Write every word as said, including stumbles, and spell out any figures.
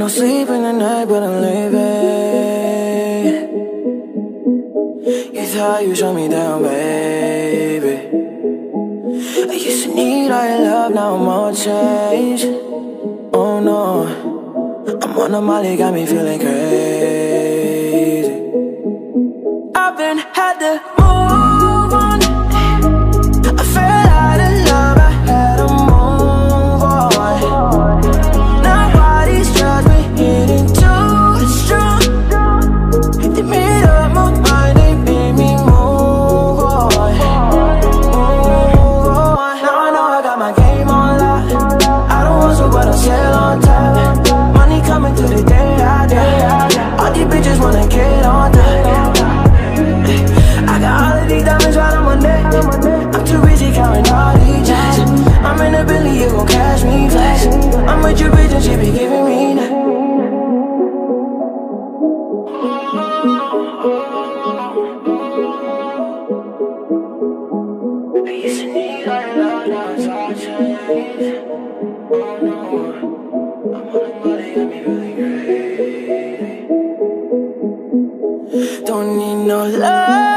sleep in the night, but I'm leaving. You thought you shut me down, baby. I used to need all your love, now I'm all changed. Oh no, I'm on a molly, got me feeling crazy. I've been had to move on. I fell out of love, I had to move on. Now all these drugs been hitting too strong. They made up my mind, they made me move on. Move on. Now I know I got my game on lock. I don't want to, but I'm still on top. Money coming through the day I die. All these bitches wanna get on top. I got all of these diamonds right on my neck. I'm too busy counting all these checks. I'm in a Billy, you gon' cash me flex. I'm with your bitch and she be giving me that. I used to need all your love, now it's all changed. Oh no, I'm on a money, got me feeling crazy. Don't need no love.